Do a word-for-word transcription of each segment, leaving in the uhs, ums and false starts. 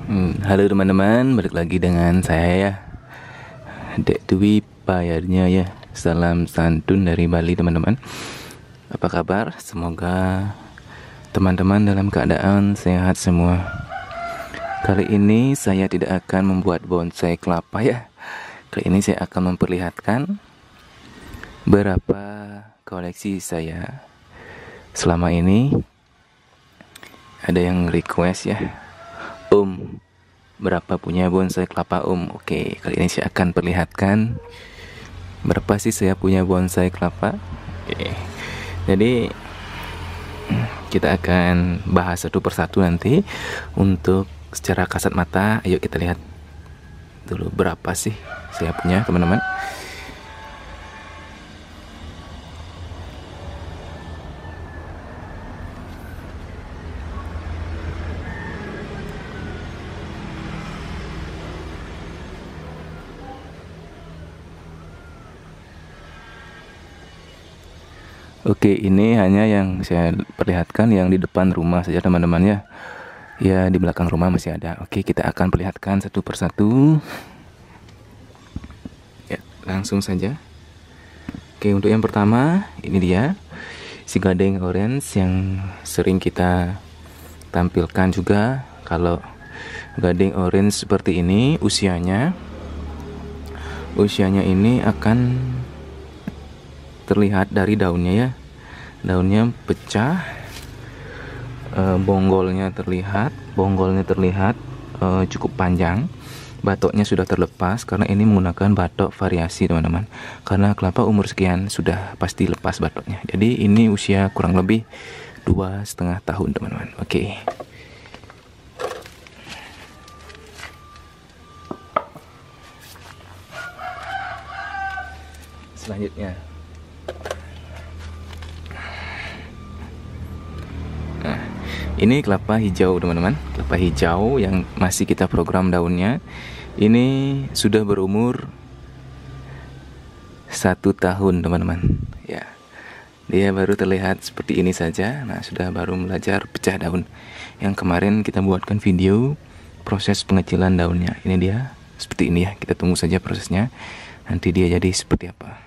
Hmm, halo teman-teman, balik lagi dengan saya ya, Dek Dwi Payarnya ya. Salam santun dari Bali teman-teman. Apa kabar? Semoga teman-teman dalam keadaan sehat semua. Kali ini saya tidak akan membuat bonsai kelapa ya. Kali ini saya akan memperlihatkan berapa koleksi saya selama ini. Ada yang request ya, Om, berapa punya bonsai kelapa Om? Oke, kali ini saya akan perlihatkan berapa sih saya punya bonsai kelapa. Oke, jadi kita akan bahas satu persatu nanti. Untuk secara kasat mata, ayo kita lihat dulu berapa sih saya punya teman-teman. Oke, ini hanya yang saya perlihatkan yang di depan rumah saja teman-teman ya. Ya, di belakang rumah masih ada. Oke, kita akan perlihatkan satu persatu. Ya, langsung saja. Oke, untuk yang pertama, ini dia si gading orange yang sering kita tampilkan juga. Kalau gading orange seperti ini, usianya usianya ini akan terlihat dari daunnya ya. Daunnya pecah, e, bonggolnya terlihat, bonggolnya terlihat e, cukup panjang. Batoknya sudah terlepas karena ini menggunakan batok variasi teman-teman. Karena kelapa umur sekian sudah pasti lepas batoknya. Jadi ini usia kurang lebih dua setengah tahun teman-teman. Oke. Selanjutnya, nah, ini kelapa hijau teman-teman. Kelapa hijau yang masih kita program daunnya. Ini sudah berumur satu tahun teman-teman. Ya, dia baru terlihat seperti ini saja. Nah, sudah baru belajar pecah daun. Yang kemarin kita buatkan video proses pengecilan daunnya. Ini dia seperti ini ya. Kita tunggu saja prosesnya. Nanti dia jadi seperti apa.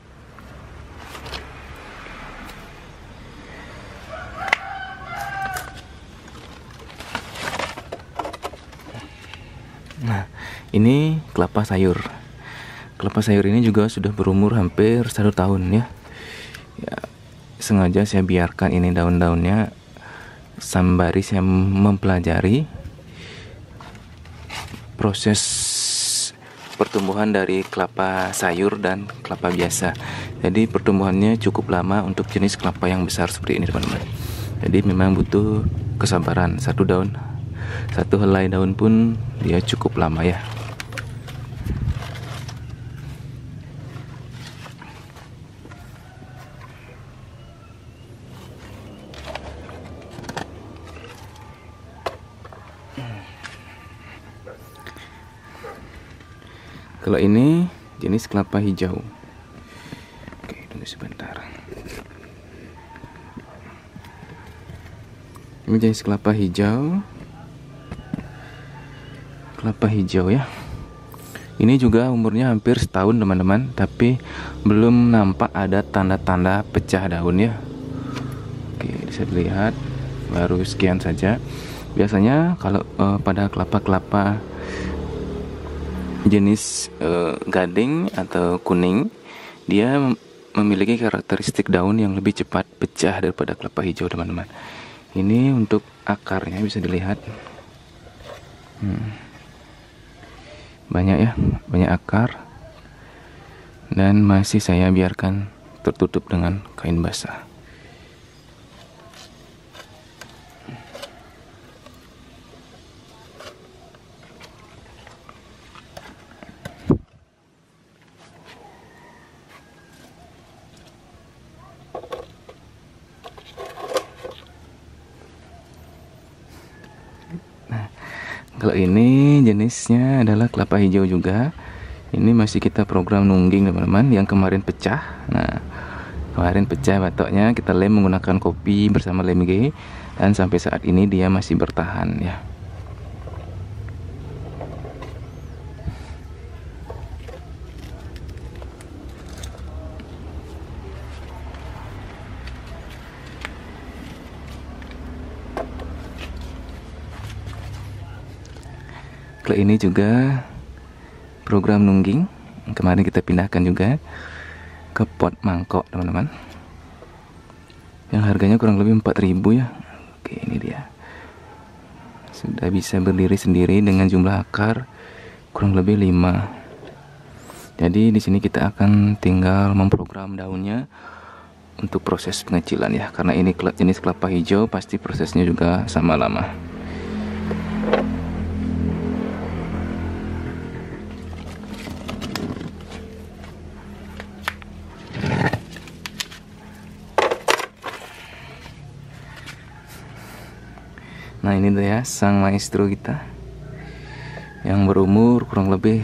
Nah, ini kelapa sayur. Kelapa sayur ini juga sudah berumur hampir satu tahun ya. Ya, sengaja saya biarkan ini daun-daunnya sembari saya mempelajari proses pertumbuhan dari kelapa sayur dan kelapa biasa. Jadi pertumbuhannya cukup lama untuk jenis kelapa yang besar seperti ini teman-teman. Jadi memang butuh kesabaran. Satu daun Satu helai daun pun dia cukup lama ya. Kalau ini jenis kelapa hijau. Oke, tunggu sebentar. Ini jenis kelapa hijau. Kelapa hijau ya. Ini juga umurnya hampir setahun teman-teman, tapi belum nampak ada tanda-tanda pecah daun ya. Oke, bisa dilihat baru sekian saja. Biasanya kalau uh, pada kelapa-kelapa jenis uh, gading atau kuning, dia memiliki karakteristik daun yang lebih cepat pecah daripada kelapa hijau teman-teman. Ini untuk akarnya bisa dilihat. Hmm. Banyak ya, banyak akar. Dan masih saya biarkan tertutup dengan kain basah. Kalau ini jenisnya adalah kelapa hijau juga. Ini masih kita program nungging teman-teman. Yang kemarin pecah. Nah, kemarin pecah batoknya, kita lem menggunakan kopi bersama lem G. Dan sampai saat ini dia masih bertahan ya. Kalau ini juga program nungging, kemarin kita pindahkan juga ke pot mangkok teman-teman, yang harganya kurang lebih empat ribu ya. Oke, ini dia, sudah bisa berdiri sendiri dengan jumlah akar kurang lebih lima. Jadi di sini kita akan tinggal memprogram daunnya untuk proses pengecilan ya, karena ini jenis kelapa hijau, pasti prosesnya juga sama lama. Nah, ini dia sang maestro kita yang berumur kurang lebih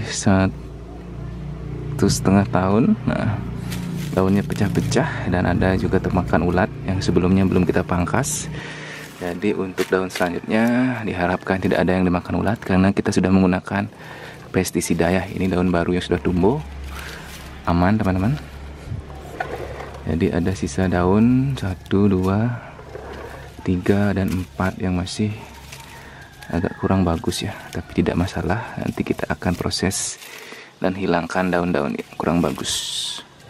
satu setengah tahun. Nah, daunnya pecah-pecah dan ada juga termakan ulat yang sebelumnya belum kita pangkas. Jadi untuk daun selanjutnya diharapkan tidak ada yang dimakan ulat karena kita sudah menggunakan pestisida ya. Ini daun baru yang sudah tumbuh aman teman-teman. Jadi ada sisa daun satu, dua, tiga dan empat yang masih agak kurang bagus ya, tapi tidak masalah, nanti kita akan proses dan hilangkan daun-daun yang kurang bagus.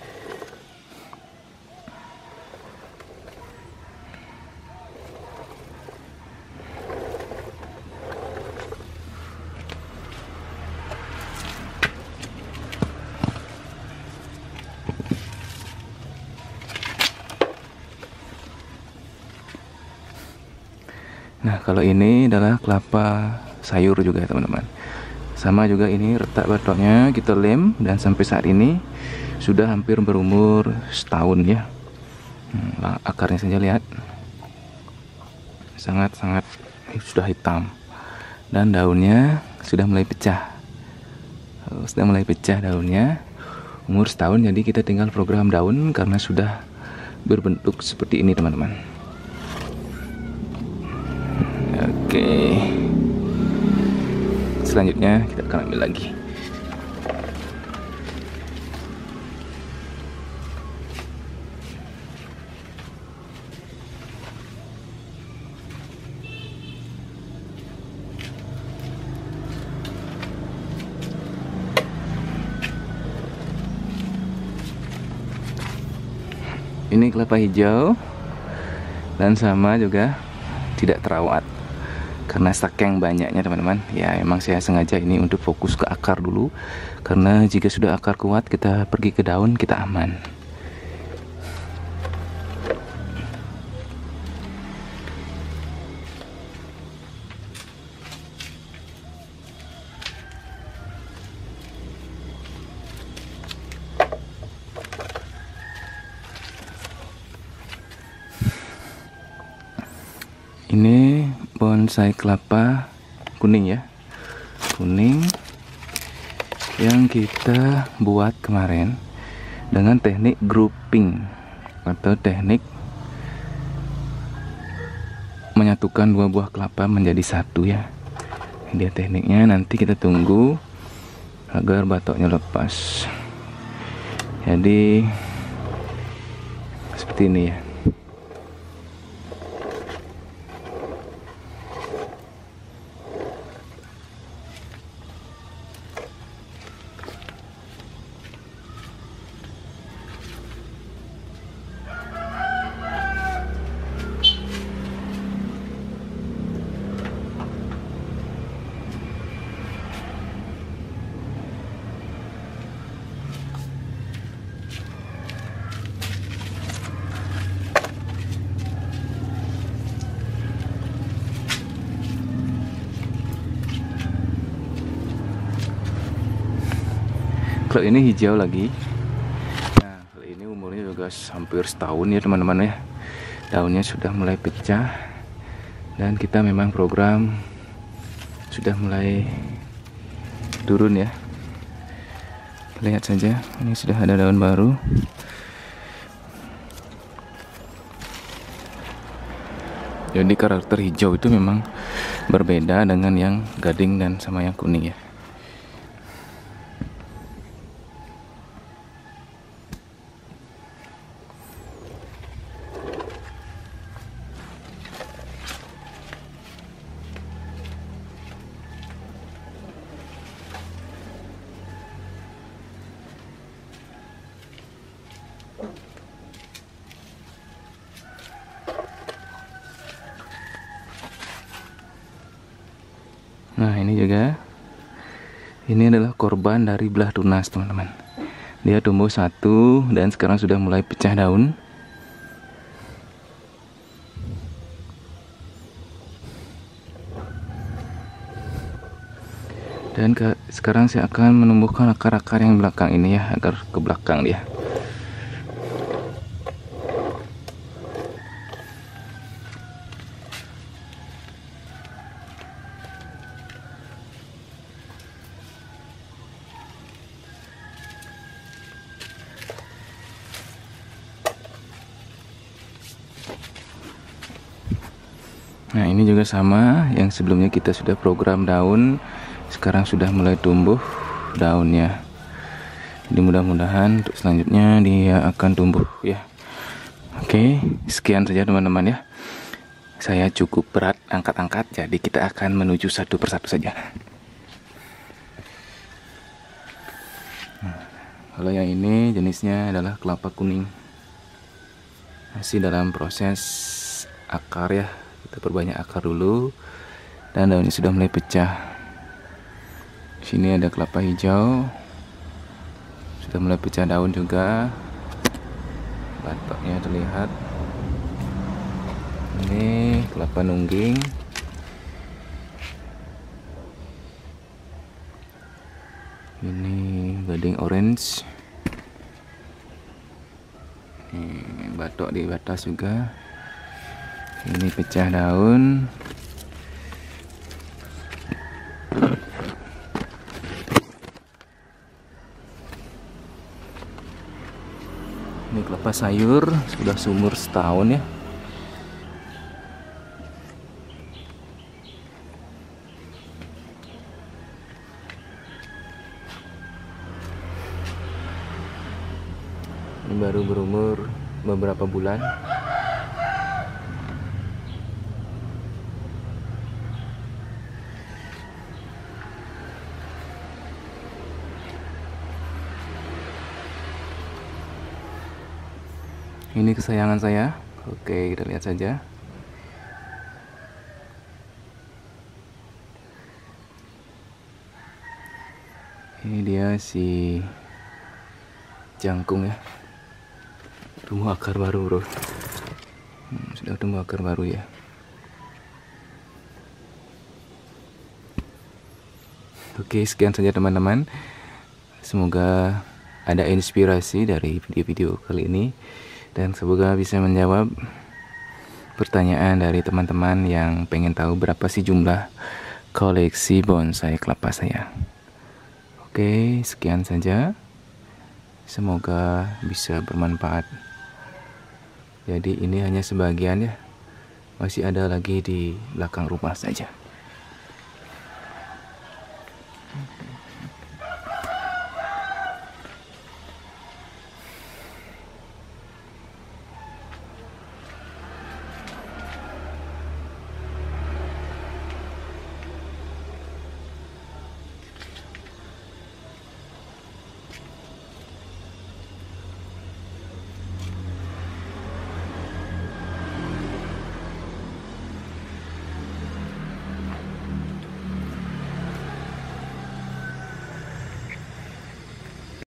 Nah, kalau ini adalah kelapa sayur juga ya teman-teman. Sama juga ini retak batoknya kita lem dan sampai saat ini sudah hampir berumur setahun ya. Hmm, akarnya saja lihat, sangat-sangat sudah hitam dan daunnya sudah mulai pecah. Oh, sudah mulai pecah daunnya. Umur setahun, jadi kita tinggal program daun karena sudah berbentuk seperti ini teman-teman. Oke, selanjutnya kita akan ambil lagi. Ini kelapa hijau dan sama juga tidak terawat karena saking banyaknya teman-teman ya. Emang saya sengaja ini untuk fokus ke akar dulu, karena jika sudah akar kuat kita pergi ke daun kita aman. Ini bonsai kelapa kuning ya, kuning yang kita buat kemarin dengan teknik grouping atau teknik menyatukan dua buah kelapa menjadi satu ya. Dia tekniknya, nanti kita tunggu agar batoknya lepas. Jadi seperti ini ya. Kalau ini hijau lagi. Nah, kalau ini umurnya juga hampir setahun ya teman-teman ya. Daunnya sudah mulai pecah dan kita memang program sudah mulai turun ya. Lihat saja, ini sudah ada daun baru. Jadi karakter hijau itu memang berbeda dengan yang gading dan sama yang kuning ya. Nah ini juga, ini adalah korban dari belah tunas teman-teman. Dia tumbuh satu dan sekarang sudah mulai pecah daun. Dan ke, sekarang saya akan menumbuhkan akar-akar yang belakang ini ya, agar ke belakang dia. Nah ini juga sama, yang sebelumnya kita sudah program daun, sekarang sudah mulai tumbuh daunnya. Jadi mudah-mudahan untuk selanjutnya dia akan tumbuh ya. Oke, sekian saja teman-teman ya. Saya cukup berat angkat-angkat, jadi kita akan menuju satu persatu saja. Nah, kalau yang ini jenisnya adalah kelapa kuning, masih dalam proses akar ya. Kita perbanyak akar dulu, dan daunnya sudah mulai pecah. Sini ada kelapa hijau, sudah mulai pecah daun juga. Batoknya terlihat. Ini kelapa nungging. Ini gading orange. Ini batok di batas juga. Ini pecah daun. Ini kelapa sayur sudah seumur setahun ya. Ini baru berumur beberapa bulan. Ini kesayangan saya. Oke, kita lihat saja. Ini dia si jangkung ya. Tumbuh akar baru bro. Hmm, sudah tumbuh akar baru ya. Oke, sekian saja teman-teman. Semoga ada inspirasi dari video-video kali ini, dan semoga bisa menjawab pertanyaan dari teman-teman yang pengen tahu berapa sih jumlah koleksi bonsai kelapa saya. Oke, sekian saja. Semoga bisa bermanfaat. Jadi ini hanya sebagian ya. Masih ada lagi di belakang rumah saja.